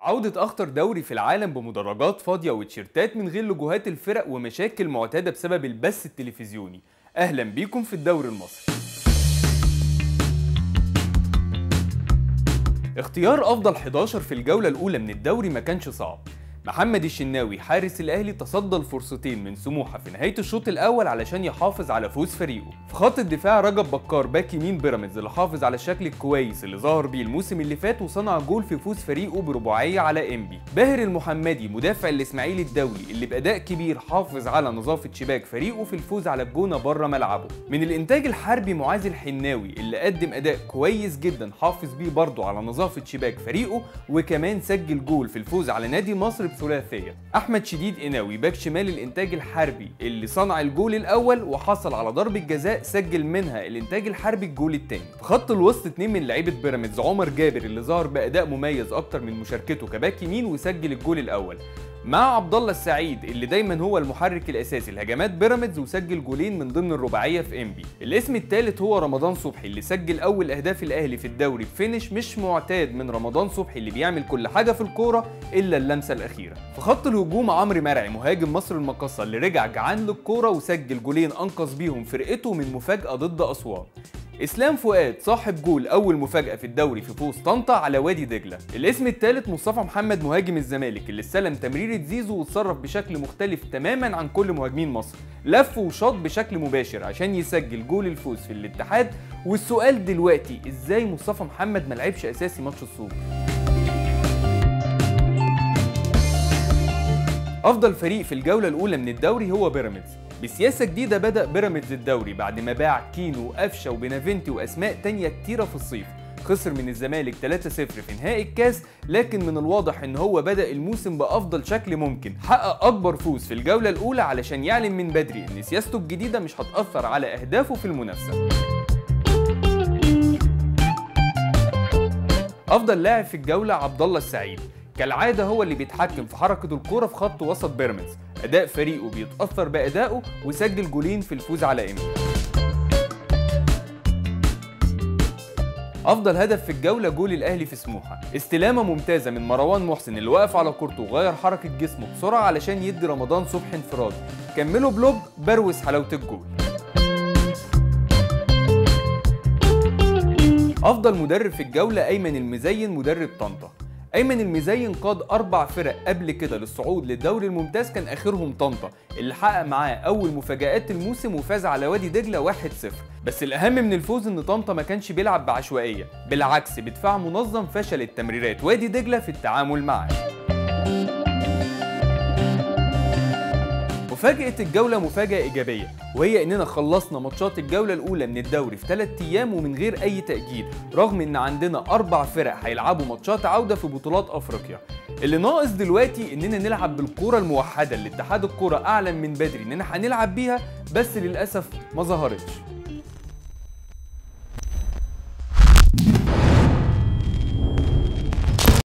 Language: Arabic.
عودة أخطر دوري في العالم بمدرجات فاضية وتيشيرتات من غير لوجوهات الفرق ومشاكل معتادة بسبب البث التلفزيوني. أهلا بيكم في الدوري المصري. اختيار أفضل 11 في الجولة الأولى من الدوري ما كانش صعب. محمد الشناوي حارس الأهلي تصدى لفرصتين من سموحة في نهاية الشوط الأول علشان يحافظ على فوز فريقه. في خط الدفاع رجب بكار باك يمين بيراميدز اللي حافظ على الشكل الكويس اللي ظهر بيه الموسم اللي فات وصنع جول في فوز فريقه برباعية على إنبي. باهر المحمدي مدافع الإسماعيلي الدولي اللي بأداء كبير حافظ على نظافة شباك فريقه في الفوز على الجونة بره ملعبه. من الإنتاج الحربي معاذ الحناوي اللي قدم أداء كويس جدا حافظ بيه برضه على نظافة شباك فريقه وكمان سجل جول في الفوز على نادي مصر ثلاثية. احمد شديد قناوي باك شمال الانتاج الحربي اللي صنع الجول الاول وحصل على ضربة جزاء سجل منها الانتاج الحربي الجول الثاني. في خط الوسط اتنين من لعيبة بيراميدز عمر جابر اللي ظهر باداء مميز اكتر من مشاركته كباك يمين وسجل الجول الاول، مع عبد الله السعيد اللي دايما هو المحرك الاساسي لهجمات بيراميدز وسجل جولين من ضمن الرباعيه في انبي. الاسم الثالث هو رمضان صبحي اللي سجل اول اهداف الاهلي في الدوري بفينش مش معتاد من رمضان صبحي اللي بيعمل كل حاجه في الكوره الا اللمسه الاخيره. في خط الهجوم عمرو مرعي مهاجم مصر المقاصه اللي رجع جعان للكوره وسجل جولين انقذ بيهم فرقته من مفاجاه ضد اسوان. اسلام فؤاد صاحب جول اول مفاجاه في الدوري في فوز طنطا على وادي دجله. الاسم الثالث مصطفى محمد مهاجم الزمالك اللي استلم تمريره زيزو واتصرف بشكل مختلف تماما عن كل مهاجمين مصر، لف وشاط بشكل مباشر عشان يسجل جول الفوز في الاتحاد. والسؤال دلوقتي ازاي مصطفى محمد ما لعبش اساسي ماتش السوبر؟ افضل فريق في الجوله الاولى من الدوري هو بيراميدز. بسياسة جديدة بدأ بيراميدز الدوري بعد ما باع كينو وقفشة وبنافنتي وأسماء تانية كتيرة في الصيف. خسر من الزمالك 3-0 في نهائي الكاس، لكن من الواضح ان هو بدأ الموسم بأفضل شكل ممكن. حقق أكبر فوز في الجولة الأولى علشان يعلن من بدري ان سياسته الجديدة مش هتأثر على أهدافه في المنافسة. أفضل لاعب في الجولة عبد الله السعيد، كالعادة هو اللي بيتحكم في حركة الكرة في خط وسط بيراميدز. أداء فريقه بيتأثر بأدائه وسجل جولين في الفوز على إنبي. أفضل هدف في الجولة جول الأهلي في سموحة، استلامة ممتازة من مروان محسن اللي واقف على كورته وغير حركة جسمه بسرعة علشان يدي رمضان صبحي انفراد، كمله بلوج بروز حلاوة الجول. أفضل مدرب في الجولة أيمن المزين مدرب طنطا. أيمن المزين قاد 4 فرق قبل كده للصعود للدوري الممتاز، كان آخرهم طنطا اللي حقق معاه أول مفاجآت الموسم وفاز على وادي دجلة 1-0. بس الأهم من الفوز إن طنطا ما كانش بيلعب بعشوائية، بالعكس بدفاع منظم فشلت تمريرات وادي دجلة في التعامل معاه. مفاجأة الجولة مفاجأة إيجابية، وهي إننا خلصنا ماتشات الجولة الأولى من الدوري في 3 أيام ومن غير أي تأجيل، رغم إن عندنا 4 فرق هيلعبوا ماتشات عودة في بطولات أفريقيا. اللي ناقص دلوقتي إننا نلعب بالكرة الموحدة اللي اتحاد الكرة أعلن من بدري إننا هنلعب بيها، بس للأسف ما ظهرتش.